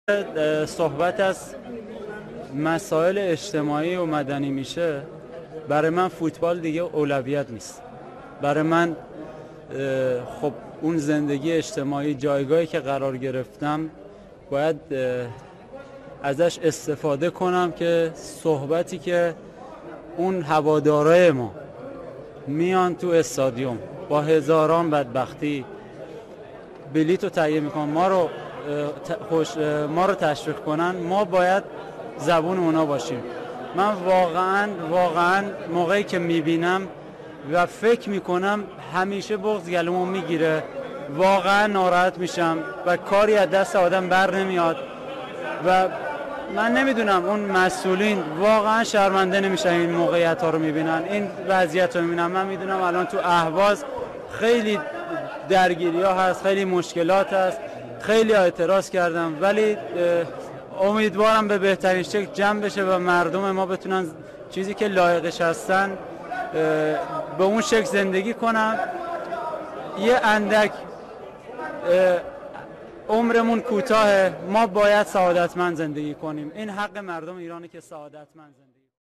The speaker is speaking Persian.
صحبت از مسائل اجتماعی و مدنی میشه، برای من فوتبال دیگه اولویت نیست. برای من خب اون زندگی اجتماعی، جایگاهی که قرار گرفتم، باید ازش استفاده کنم که صحبتی که اون هوادارای ما میان تو استادیوم با هزاران بدبختی بلیتو تهیه میکنن، ما رو تشویق کنن، ما باید زبون اونا باشیم. من واقعا موقعی که میبینم و فکر میکنم همیشه بغض گلومو میگیره، واقعا ناراحت میشم و کاری از دست آدم بر نمیاد و من نمیدونم اون مسئولین واقعا شرمنده نمیشن این موقعیت ها رو میبینن، این وضعیت رو میبینن. من میدونم الان تو اهواز خیلی درگیری ها هست، خیلی مشکلات هست، خیلی اعتراض کردم، ولی امیدوارم به بهترین شکل جمع بشه و مردم ما بتونن چیزی که لایقش هستن به اون شکل زندگی کنن. یه اندک عمرمون کوتاهه، ما باید سعادتمند زندگی کنیم. این حق مردم ایرانه که سعادتمند زندگی